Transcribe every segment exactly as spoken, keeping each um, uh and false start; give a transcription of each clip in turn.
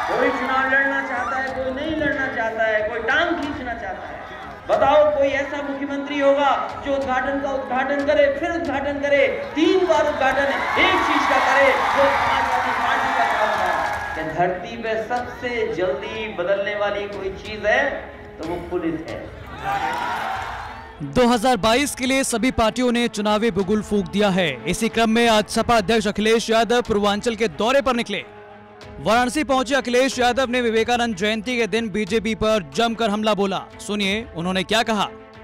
कोई चुनाव लड़ना चाहता है, कोई नहीं लड़ना चाहता है, कोई टांग खींचना चाहता है। बताओ कोई ऐसा मुख्यमंत्री होगा जो उद्घाटन का उद्घाटन करे, फिर उद्घाटन करे, तीन बार उद्घाटन एक चीज का करे जो समाजवादी पार्टी का काम है। धरती पे सबसे जल्दी बदलने वाली कोई चीज है तो वो पुलिस है। दो हज़ार बाईस के लिए सभी पार्टियों ने चुनावी बुगुल फूंक दिया है। इसी क्रम में आज सपा अध्यक्ष अखिलेश यादव पूर्वांचल के दौरे पर निकले। वाराणसी पहुंचे अखिलेश यादव ने विवेकानंद जयंती के दिन बीजेपी पर जमकर हमला बोला। सुनिए उन्होंने क्या कहा।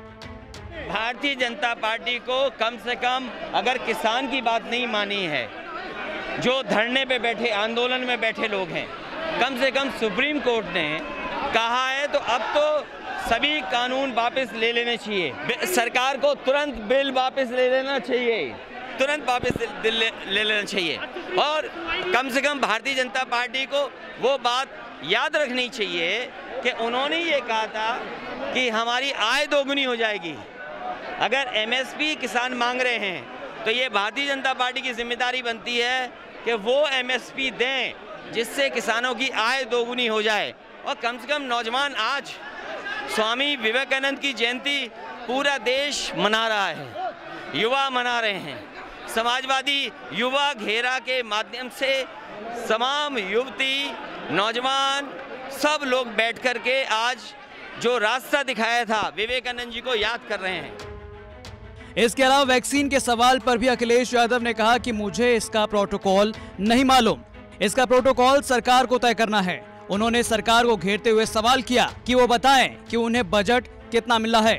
भारतीय जनता पार्टी को कम से कम अगर किसान की बात नहीं मानी है, जो धरने पे बैठे आंदोलन में बैठे लोग हैं, कम से कम सुप्रीम कोर्ट ने कहा है तो अब तो सभी कानून वापस ले लेने चाहिए। सरकार को तुरंत बिल वापस ले लेना चाहिए, तुरंत वापस ले, ले, ले लेना चाहिए। और कम से कम भारतीय जनता पार्टी को वो बात याद रखनी चाहिए कि उन्होंने ये कहा था कि हमारी आय दोगुनी हो जाएगी। अगर एमएसपी किसान मांग रहे हैं तो ये भारतीय जनता पार्टी की जिम्मेदारी बनती है कि वो एमएसपी दें जिससे किसानों की आय दोगुनी हो जाए। और कम से कम नौजवान आज स्वामी विवेकानंद की जयंती पूरा देश मना रहा है, युवा मना रहे हैं। समाजवादी युवा घेरा के माध्यम से तमाम युवती नौजवान सब लोग बैठ कर के आज जो रास्ता दिखाया था विवेकानंद जी को याद कर रहे हैं। इसके अलावा वैक्सीन के सवाल पर भी अखिलेश यादव ने कहा कि मुझे इसका प्रोटोकॉल नहीं मालूम, इसका प्रोटोकॉल सरकार को तय करना है। उन्होंने सरकार को घेरते हुए सवाल किया कि वो बताएं कि उन्हें बजट कितना मिला है।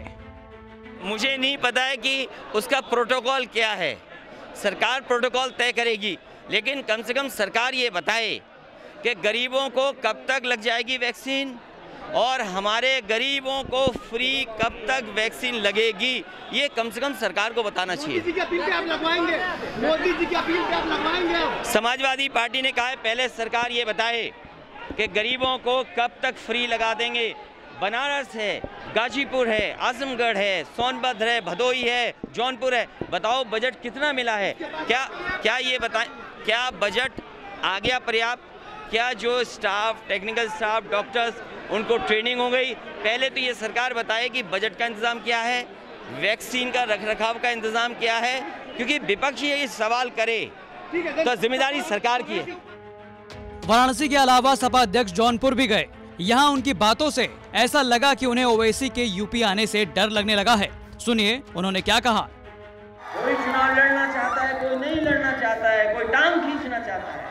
मुझे नहीं पता है कि उसका प्रोटोकॉल क्या है, सरकार प्रोटोकॉल तय करेगी, लेकिन कम से कम सरकार ये बताए कि गरीबों को कब तक लग जाएगी वैक्सीन और हमारे गरीबों को फ्री कब तक वैक्सीन लगेगी, ये कम से कम सरकार को बताना चाहिए। मोदी जी की अपील पे आप लगवाएंगे? मोदी जी की अपील पे आप लगवाएंगे? समाजवादी पार्टी ने कहा है पहले सरकार ये बताए कि गरीबों को कब तक फ्री लगा देंगे। बनारस है, गाजीपुर है, आजमगढ़ है, सोनभद्र है, भदोही है, जौनपुर है, बताओ बजट कितना मिला है? क्या क्या ये बताएं, क्या बजट आ गया पर्याप्त? क्या जो स्टाफ, टेक्निकल स्टाफ, डॉक्टर्स, उनको ट्रेनिंग हो गई? पहले तो ये सरकार बताए कि बजट का इंतजाम क्या है, वैक्सीन का रखरखाव का इंतजाम क्या है, क्योंकि विपक्ष ये सवाल करे तो जिम्मेदारी सरकार की है। वाराणसी के अलावा सपा अध्यक्ष जौनपुर भी गए। यहाँ उनकी बातों से ऐसा लगा कि उन्हें ओवैसी के यूपी आने से डर लगने लगा है। सुनिए उन्होंने क्या कहा। कोई चुनाव लड़ना चाहता है, कोई नहीं लड़ना चाहता है, कोई टांग खींचना चाहता है,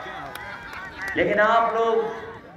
लेकिन आप लोग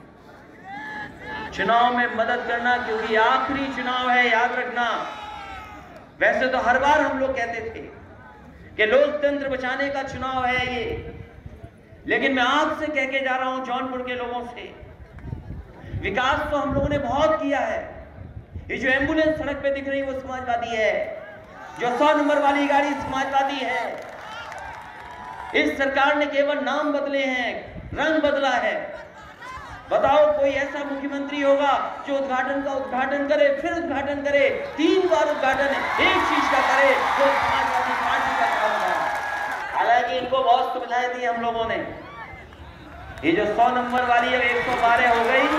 चुनाव में मदद करना, क्योंकि आखिरी चुनाव है, याद रखना। वैसे तो हर बार हम लोग कहते थे कि लोकतंत्र बचाने का चुनाव है ये, लेकिन मैं आपसे कह के जा रहा हूं, जौनपुर के लोगों से, विकास तो हम लोगों ने बहुत किया है। ये जो एम्बुलेंस सड़क पे दिख रही है वो समाजवादी है, जो सौ नंबर वाली गाड़ी समाजवादी है। इस सरकार ने केवल नाम बदले हैं, रंग बदला है। बताओ कोई ऐसा मुख्यमंत्री होगा जो उद्घाटन का उद्घाटन करे, फिर उद्घाटन करे, तीन बार उद्घाटन एक चीज का करे जो समाजवादी पार्टी का काम है। हालांकि इनको बहुत सुविधाएं दी हम लोगों ने। ये जो सौ नंबर वाली अब एक सौ बारह हो गई,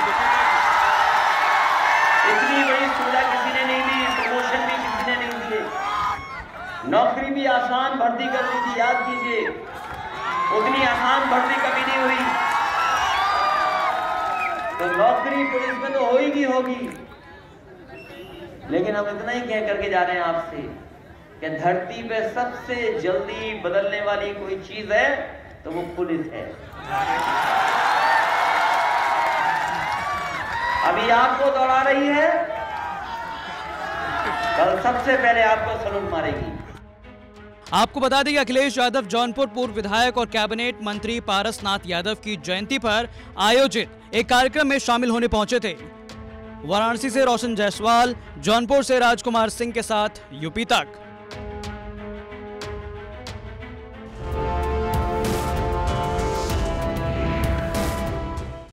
इतनी बड़ी सुविधा किसी ने नहीं दी, प्रमोशन भी किसी ने नहीं दिए। नौकरी भी आसान भर्ती कर दी थी, याद कीजिए, उतनी आसान भर्ती कभी नहीं हुई। तो नौकरी पुलिस में तो होगी होगी, लेकिन हम इतना ही कह करके जा रहे हैं आपसे कि धरती पे सबसे जल्दी बदलने वाली कोई चीज है तो वो पुलिस है। अभी आपको दौड़ा रही है, कल सबसे पहले आपको सलूट मारेगी। आपको बता दें कि अखिलेश यादव जौनपुर पूर्व विधायक और कैबिनेट मंत्री पारसनाथ यादव की जयंती पर आयोजित एक कार्यक्रम में शामिल होने पहुंचे थे। वाराणसी से रोशन जायसवाल, जौनपुर से राजकुमार सिंह के साथ यूपी तक।